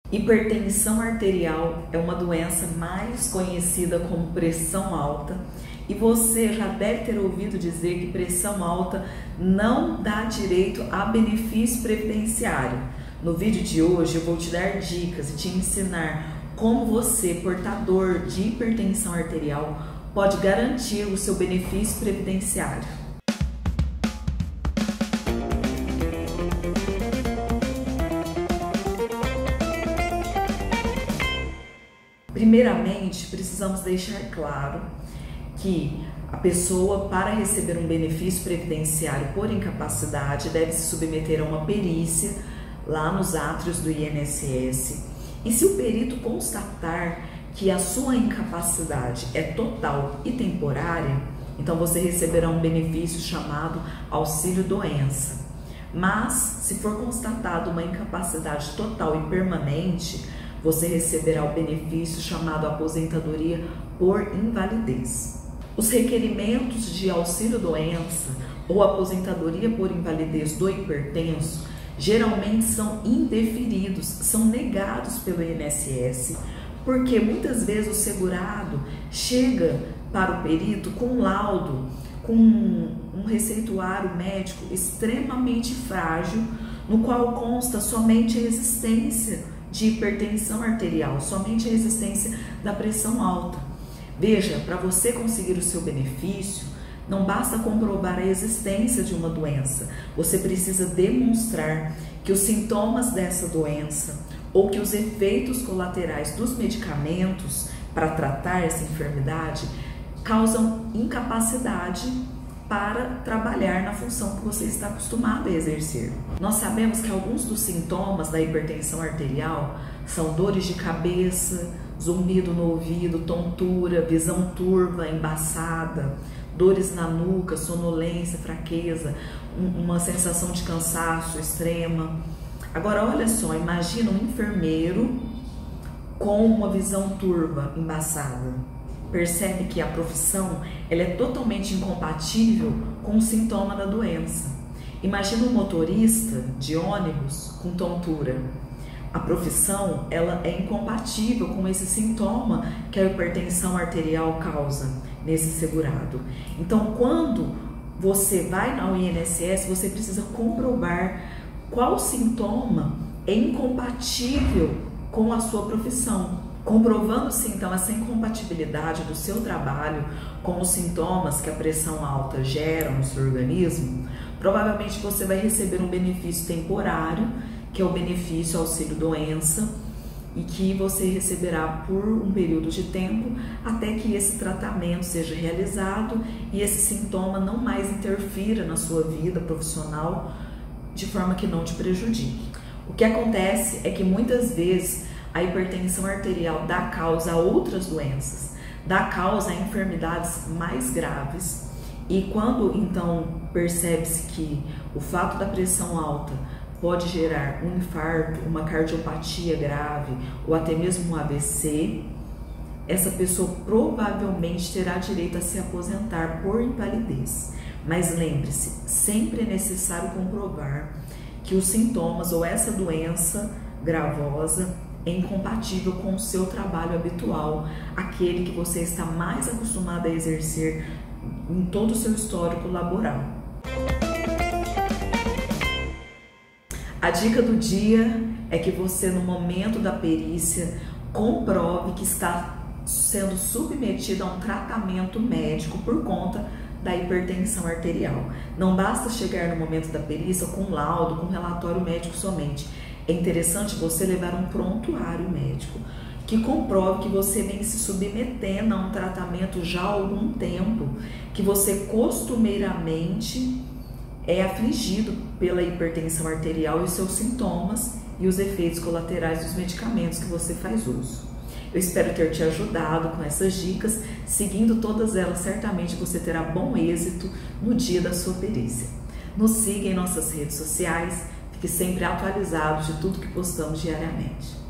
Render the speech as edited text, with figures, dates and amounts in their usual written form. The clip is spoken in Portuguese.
Hipertensão arterial é uma doença mais conhecida como pressão alta e você já deve ter ouvido dizer que pressão alta não dá direito a benefício previdenciário. No vídeo de hoje eu vou te dar dicas e te ensinar como você, portador de hipertensão arterial, pode garantir o seu benefício previdenciário. Primeiramente, precisamos deixar claro que a pessoa, para receber um benefício previdenciário por incapacidade, deve se submeter a uma perícia lá nos átrios do INSS. E se o perito constatar que a sua incapacidade é total e temporária, então você receberá um benefício chamado auxílio-doença. Mas, se for constatada uma incapacidade total e permanente, você receberá o benefício chamado aposentadoria por invalidez. Os requerimentos de auxílio-doença ou aposentadoria por invalidez do hipertenso geralmente são indeferidos, são negados pelo INSS, porque muitas vezes o segurado chega para o perito com um laudo, com um receituário médico extremamente frágil, no qual consta somente a existência de hipertensão arterial, somente a existência da pressão alta. Veja, para você conseguir o seu benefício, não basta comprovar a existência de uma doença, você precisa demonstrar que os sintomas dessa doença ou que os efeitos colaterais dos medicamentos para tratar essa enfermidade causam incapacidade para trabalhar na função que você está acostumado a exercer. Nós sabemos que alguns dos sintomas da hipertensão arterial são dores de cabeça, zumbido no ouvido, tontura, visão turva, embaçada, dores na nuca, sonolência, fraqueza, uma sensação de cansaço extrema. Agora olha só, imagina um enfermeiro com uma visão turva, embaçada. Percebe que a profissão ela é totalmente incompatível com o sintoma da doença. Imagina um motorista de ônibus com tontura. A profissão ela é incompatível com esse sintoma que a hipertensão arterial causa nesse segurado. Então, quando você vai ao INSS, você precisa comprovar qual sintoma é incompatível com a sua profissão. Comprovando-se então essa incompatibilidade do seu trabalho com os sintomas que a pressão alta gera no seu organismo, provavelmente você vai receber um benefício temporário, que é o benefício auxílio-doença, e que você receberá por um período de tempo até que esse tratamento seja realizado e esse sintoma não mais interfira na sua vida profissional de forma que não te prejudique. O que acontece é que muitas vezes a hipertensão arterial dá causa a outras doenças, dá causa a enfermidades mais graves, e quando então percebe-se que o fato da pressão alta pode gerar um infarto, uma cardiopatia grave ou até mesmo um AVC, essa pessoa provavelmente terá direito a se aposentar por invalidez. Mas lembre-se, sempre é necessário comprovar que os sintomas ou essa doença gravosa é incompatível com o seu trabalho habitual, aquele que você está mais acostumado a exercer em todo o seu histórico laboral. A dica do dia é que você, no momento da perícia, comprove que está sendo submetido a um tratamento médico por conta da hipertensão arterial. Não basta chegar no momento da perícia com laudo, com relatório médico somente. É interessante você levar um prontuário médico que comprove que você vem se submetendo a um tratamento já há algum tempo, que você costumeiramente é afligido pela hipertensão arterial e os seus sintomas e os efeitos colaterais dos medicamentos que você faz uso. Eu espero ter te ajudado com essas dicas. Seguindo todas elas, certamente você terá bom êxito no dia da sua perícia. Nos siga em nossas redes sociais. Fique sempre atualizado de tudo que postamos diariamente.